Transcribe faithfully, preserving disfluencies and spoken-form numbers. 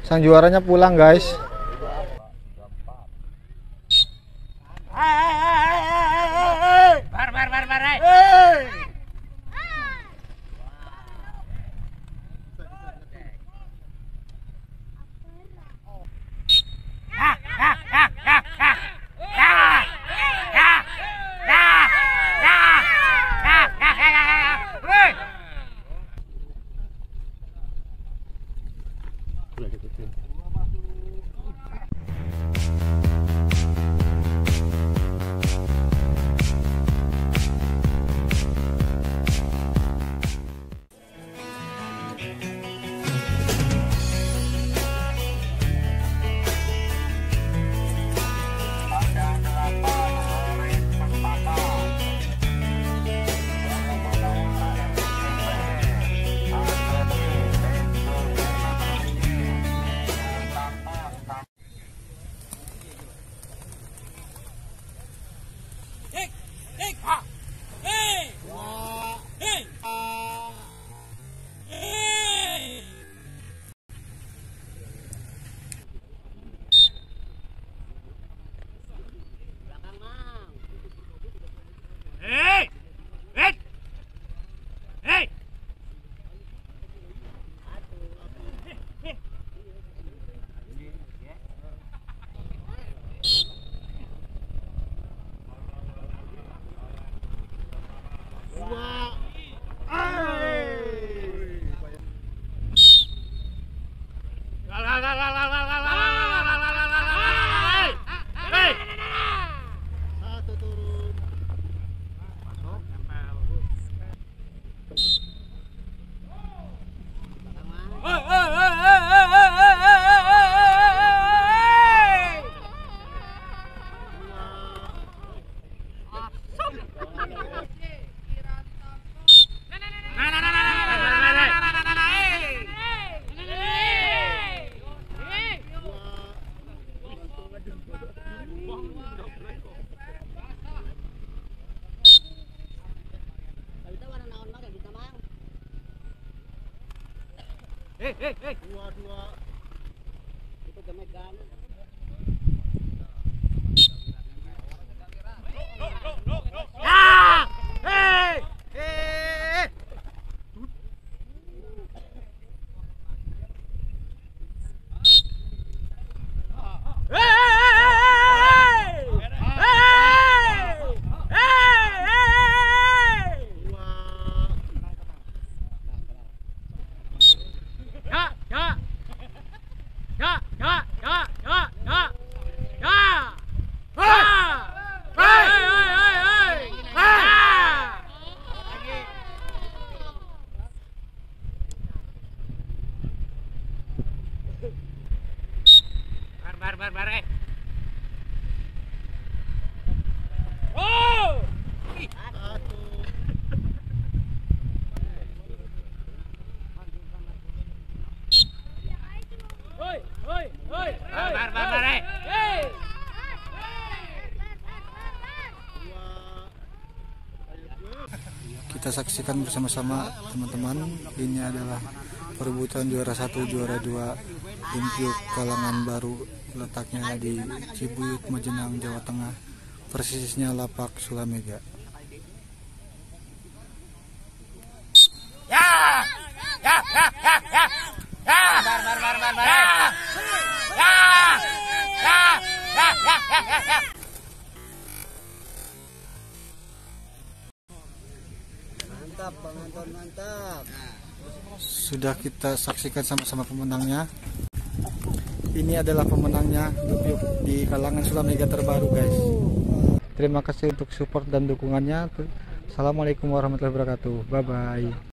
Sang juaranya pulang, guys. Bar bar bar bar. Hei, hei, hei. Dua, dua. Itu gemegan. Ya! Hei! Hei! Bar bar bar eh. Oh! Oi, oi, oi. Bar bar bar bar eh. Hey. Kita saksikan bersama-sama teman-teman, ini adalah perebutan juara satu, juara dua Limpyuk Kalangan Baru, letaknya di Cibuyut, Majenang, Jawa Tengah, persisnya lapak Sulamega. Ya! Ya, ya, ya, ya. Ya! Bar bar bar bar bar. Ya! Ya! Ya! Ya, ya, ya, ya, ya. Mantap, Bang Anton, mantap. Sudah kita saksikan sama-sama pemenangnya. Ini adalah pemenangnya Limpyuk di Kalangan Sulamega terbaru, guys. Terima kasih untuk support dan dukungannya. Assalamualaikum warahmatullahi wabarakatuh. Bye bye.